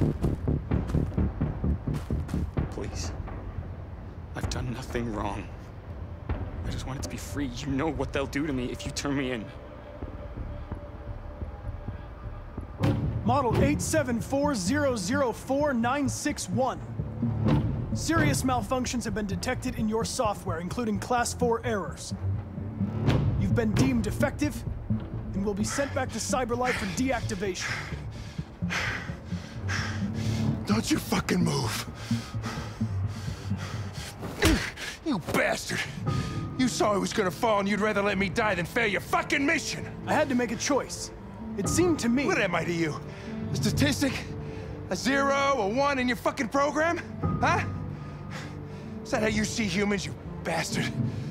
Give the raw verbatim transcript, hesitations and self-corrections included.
Please. I've done nothing wrong. I just want it to be free. You know what they'll do to me if you turn me in. Model eight seven four zero zero four nine six one. Serious malfunctions have been detected in your software, including class four errors. You've been deemed defective and will be sent back to Cyberlife for deactivation. Don't you fucking move. You bastard. You saw I was gonna fall and you'd rather let me die than fail your fucking mission. I had to make a choice. It seemed to me... What am I to you? A statistic? A zero, a one in your fucking program? Huh? Is that how you see humans, you bastard?